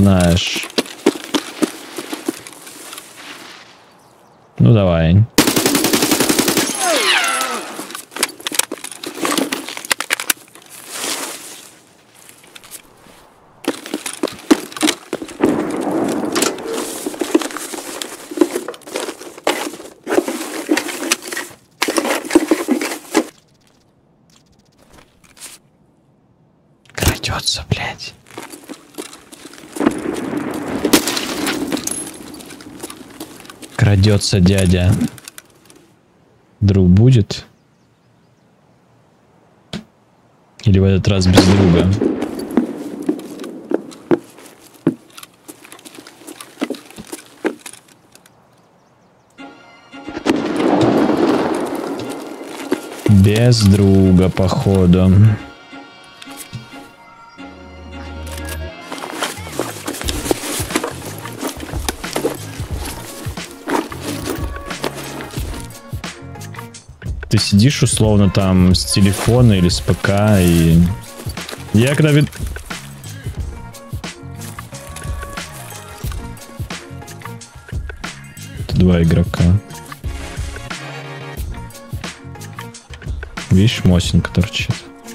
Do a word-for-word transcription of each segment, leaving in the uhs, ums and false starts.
знаешь. Ну давай. Крадется, блядь. Крадется дядя. Друг будет? Или в этот раз без друга? Без друга, походу. Ты сидишь условно там с телефона или с ПК и... Я когда вид... Два игрока. Видишь, Мосинка торчит.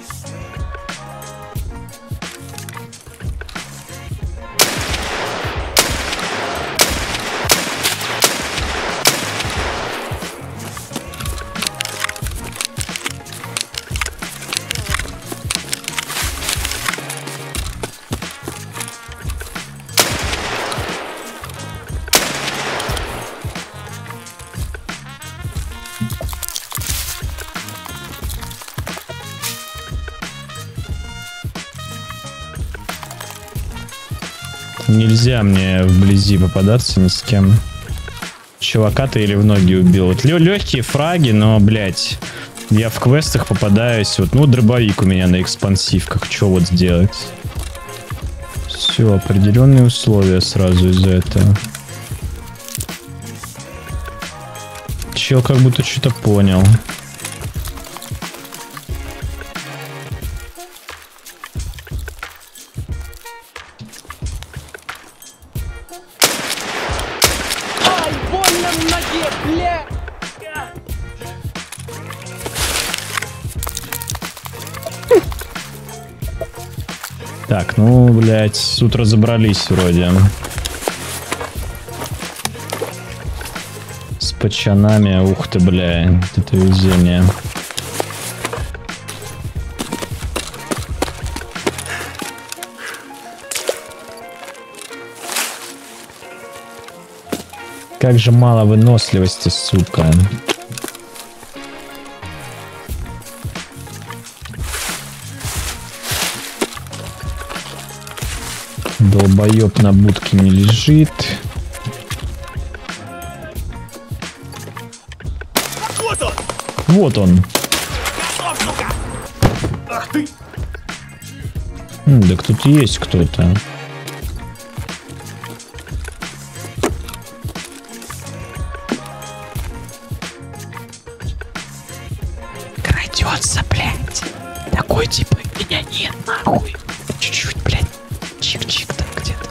Нельзя мне вблизи попадаться ни с кем. Чувака ты или в ноги убил. Вот легкие фраги, но, блядь, я в квестах попадаюсь. Вот, ну, дробовик у меня на экспансивках. Что вот сделать? Все, определенные условия сразу из-за этого. Чел как будто что-то понял. Так, ну, блядь, тут разобрались вроде. С пачанами, ух ты, блядь, это везение. Как же мало выносливости, сука. Долбоёб на будке не лежит. Вот он! Вот он. Ах ты! М, так тут есть кто-то. Крадется, блядь. Такой типа меня нет, нахуй. Чуть-чуть, блядь. Чик-чик там где-то.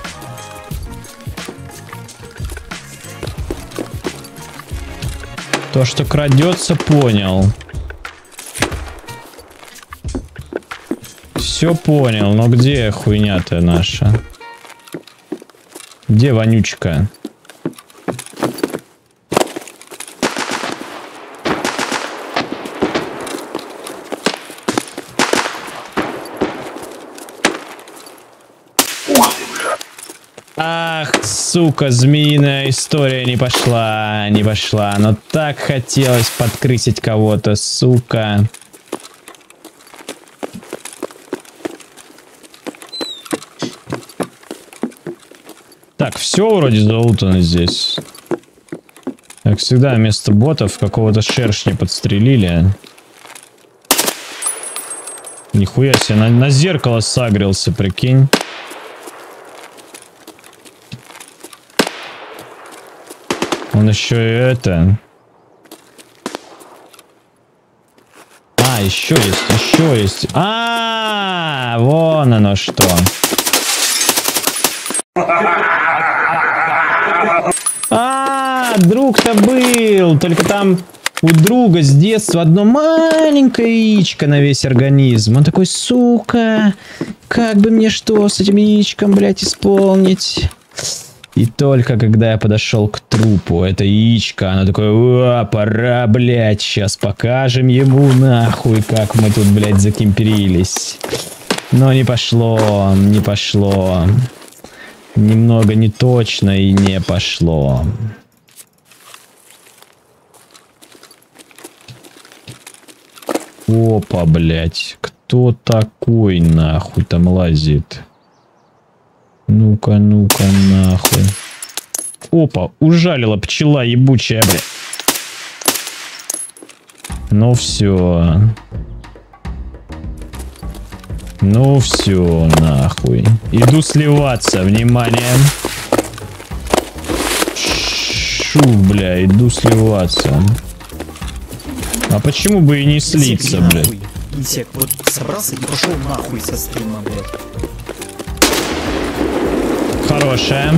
То, что крадется, понял. Все понял, но где хуйня-то наша? Где вонючка? Ах, сука, змеиная история не пошла, не пошла. Но так хотелось подкрысить кого-то, сука. Так, все вроде залутано здесь. Как всегда, вместо ботов какого-то шершня подстрелили. Нихуя себе, на, на зеркало сагрился, прикинь. Он еще и это. А, еще есть, еще есть. А, -а, -а вон оно что. А, друг-то был, только там у друга с детства одно маленькое яичко на весь организм. Он такой, сука, как бы мне что с этим яичком, блядь, исполнить? И только когда я подошел к трупу, это яичко, оно такое, о, пора, блядь, сейчас покажем ему нахуй, как мы тут, блядь, закимперились. Но не пошло, не пошло. Немного не точно и не пошло. Опа, блядь, кто такой нахуй там лазит? Ну-ка, ну-ка, нахуй. Опа, ужалила пчела ебучая, блядь. Ну все. Ну все, нахуй. Иду сливаться, внимание. Шу, бля, иду сливаться. А почему бы и не слиться, блядь? Инсек вот собрался и пошел нахуй со стрима, блядь. Хорошая.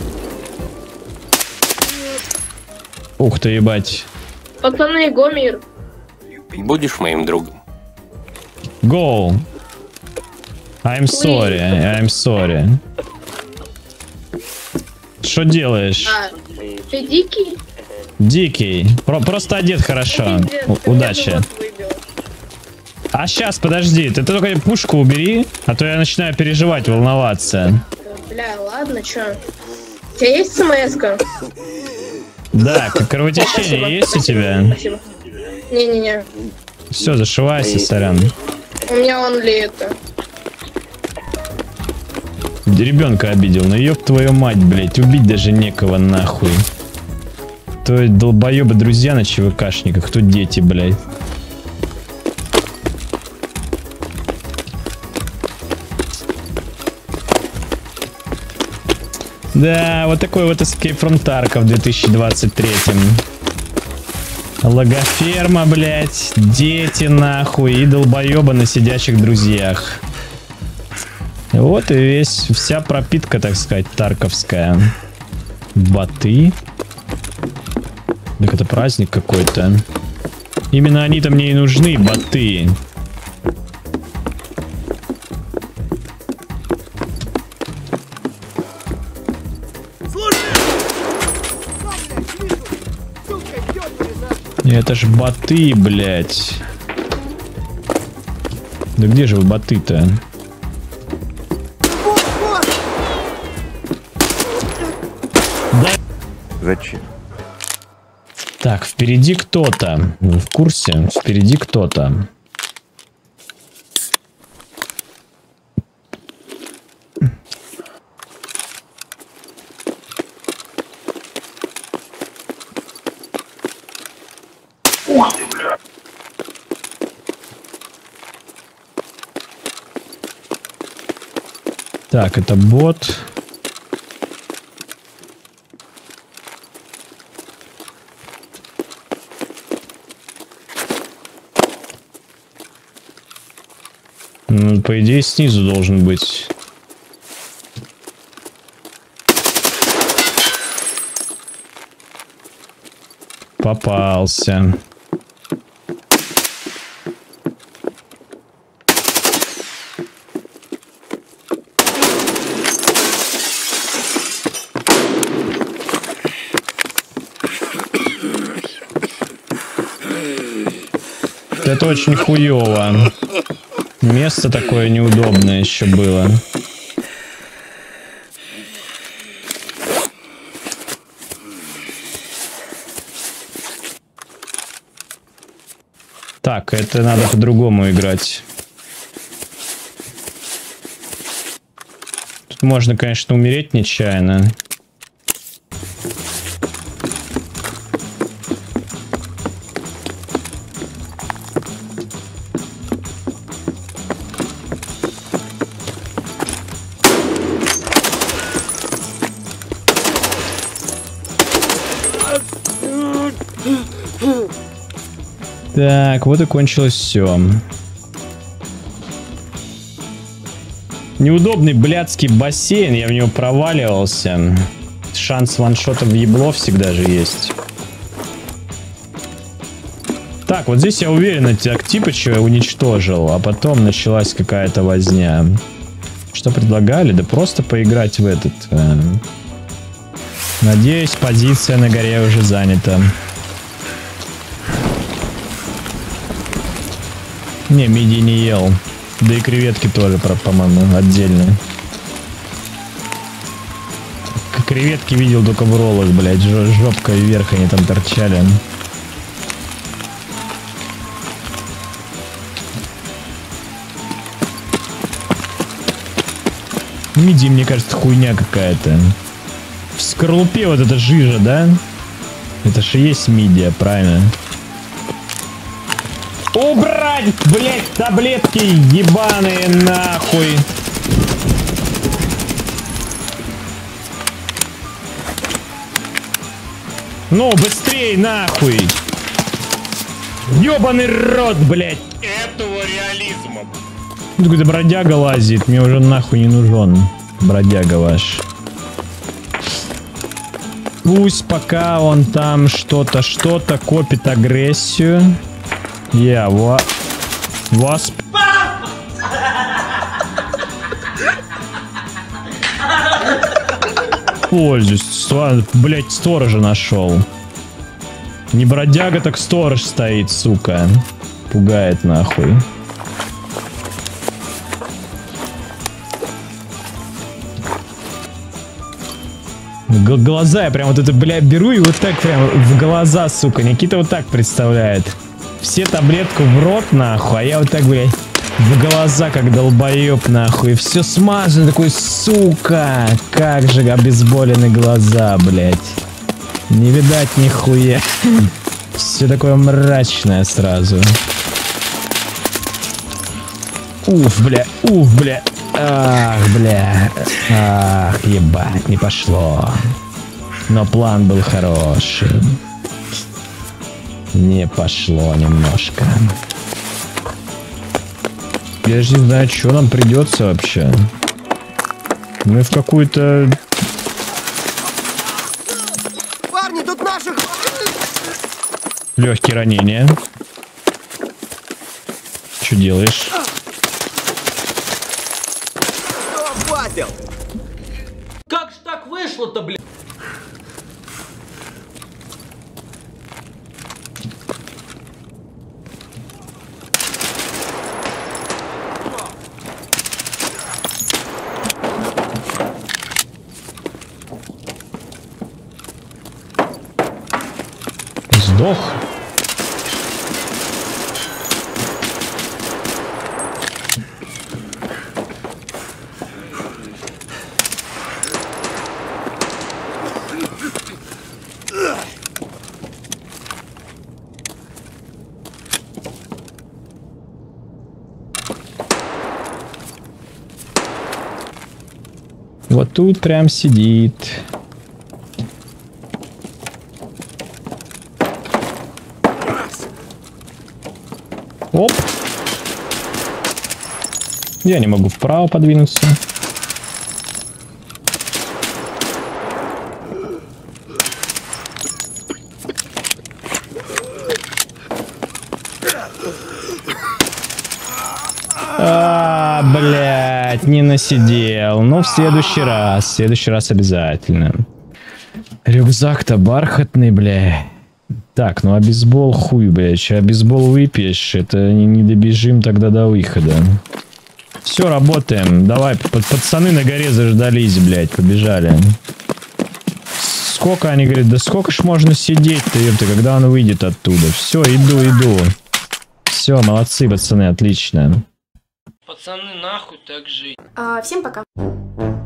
Ух ты, ебать. Пацаны, Гомир. Будешь моим другом? Go. I'm sorry, I'm sorry. Что делаешь? А, ты дикий? Дикий. Про просто одет хорошо. Пиздец, У ты меня удачи. живот выбил. А сейчас, подожди, ты только пушку убери, а то я начинаю переживать, волноваться. Бля, ладно, чё? У тебя есть смс-ка? Да, кровотечение Спасибо, есть у спасибо, тебя? Спасибо. Не-не-не. Все, зашивайся, сорян. У меня он ли это? Ребенка обидел, ну ёб твою мать, блять, убить даже некого нахуй. То долбоебы друзья на ЧВКшниках, то дети, блять. Да, вот такой вот Escape from Tarkov в две тысячи двадцать третьем. Логоферма, блять, дети нахуй и долбоеба на сидящих друзьях. Вот и весь, вся пропитка, так сказать, тарковская. Боты. Так это праздник какой-то. Именно они-то мне и нужны, боты. Это ж боты, блять. Да где же вы боты-то? Да. Зачем? Так, впереди кто-то. Вы в курсе? Впереди кто-то. Так, это бот. Ну, по идее, снизу должен быть. Попался. Это очень хуёво. Место такое неудобное еще было. Так, это надо по-другому играть. Тут можно, конечно, умереть нечаянно. Так, вот и кончилось все. Неудобный блядский бассейн, я в него проваливался. Шанс ваншота в ебло всегда же есть. Так, вот здесь я уверен, эти Типыча я уничтожил, а потом началась какая-то возня. Что предлагали? Да просто поиграть в этот... Э... Надеюсь, позиция на горе уже занята. Не, мидий не ел. Да и креветки тоже, по-моему, отдельно. Креветки видел только в роллах, блядь. Жопкой вверх они там торчали. Мидий, мне кажется, хуйня какая-то. В скорлупе вот эта жижа, да? Это же и есть мидия, правильно? Убрать, блять, таблетки ебаные нахуй. Ну, быстрей нахуй. Ёбаный рот, блять. Этого реализма. Какой-то бродяга лазит, мне уже нахуй не нужен. Бродяга ваш. Пусть пока он там что-то, что-то копит агрессию. Я ва... Вас... Пользуюсь. Блять, сторожа нашел. Не бродяга, так сторож стоит, сука. Пугает нахуй. Г глаза я прям вот это, бля, беру и вот так прям в глаза, сука. Никита вот так представляет. Все таблетку в рот, нахуй, а я вот так, блядь, в глаза, как долбоеб, нахуй. И все смазано, такой, сука. Как же обезболены глаза, блядь. Не видать нихуя. Все такое мрачное сразу. Уф, бля, уф, бля. Ах, бля. Ах, ебать, не пошло. Но план был хороший. Не пошло немножко. Я же не знаю, что нам придется вообще. Мы в какую-то... Парни, тут наших... Легкие ранения. Что делаешь? Хватит! Как ж так вышло-то, блин? Сдох. Вот тут прям сидит. Оп. Я не могу вправо подвинуться. А, блядь, не насидел. Ну, в следующий раз. В следующий раз обязательно. Рюкзак-то бархатный, бля. Так, ну а бейсбол хуй, блядь. Сейчас бейсбол выпьешь, это не, не добежим тогда до выхода. Все, работаем. Давай, пацаны на горе заждались, блядь, побежали. Сколько они говорят, да сколько ж можно сидеть-то, ёпта, когда он выйдет оттуда. Все, иду, иду. Все, молодцы, пацаны, отлично. Пацаны, нахуй так жить. А, всем пока.